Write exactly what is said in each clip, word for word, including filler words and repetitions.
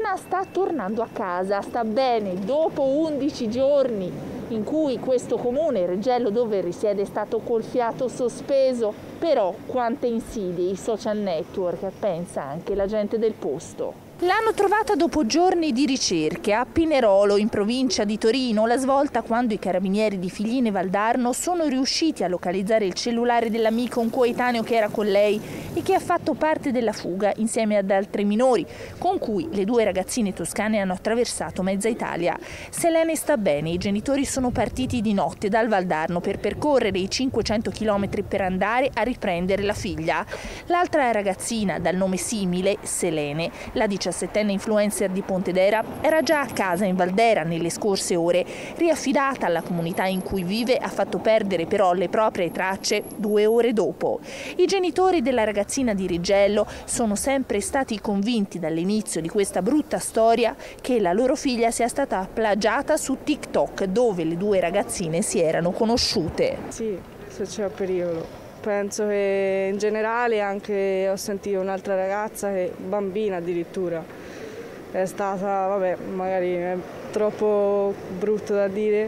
Simona sta tornando a casa, sta bene, dopo undici giorni in cui questo comune, Reggello, dove risiede, è stato col fiato sospeso. Però quante insidie i social network, pensa anche la gente del posto. L'hanno trovata dopo giorni di ricerche a Pinerolo, in provincia di Torino, la svolta quando i carabinieri di Figline Valdarno sono riusciti a localizzare il cellulare dell'amico, un coetaneo che era con lei e che ha fatto parte della fuga insieme ad altri minori, con cui le due ragazzine toscane hanno attraversato mezza Italia. Selene sta bene, i genitori sono partiti di notte dal Valdarno per percorrere i cinquecento chilometri per andare a riprendere la figlia. L'altra ragazzina, dal nome simile, Selene, la diciassettenne influencer di Pontedera, era già a casa in Valdera nelle scorse ore. Riaffidata alla comunità in cui vive, ha fatto perdere però le proprie tracce due ore dopo. I genitori della ragazzina di Reggello sono sempre stati convinti dall'inizio di questa brutta storia che la loro figlia sia stata plagiata su TikTok, dove le due ragazzine si erano conosciute. Sì, se c'è pericolo. Penso che in generale anche ho sentito un'altra ragazza, che bambina addirittura, è stata, vabbè, magari è troppo brutto da dire,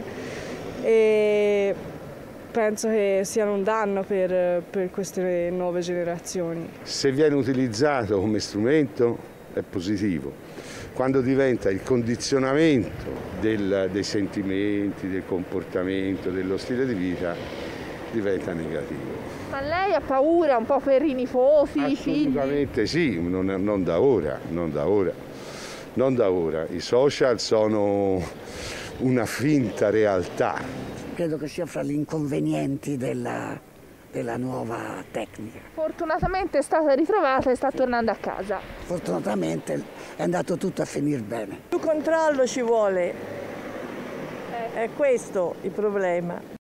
e penso che siano un danno per, per queste nuove generazioni. Se viene utilizzato come strumento è positivo, quando diventa il condizionamento del, dei sentimenti, del comportamento, dello stile di vita, diventa negativo. Ma lei ha paura un po' per i nipoti, i figli? Assolutamente sì, non, non da ora, non da ora, non da ora. I social sono una finta realtà. Credo che sia fra gli inconvenienti della, della nuova tecnica. Fortunatamente è stata ritrovata e sta tornando a casa. Fortunatamente è andato tutto a finire bene. Più controllo ci vuole, è questo il problema.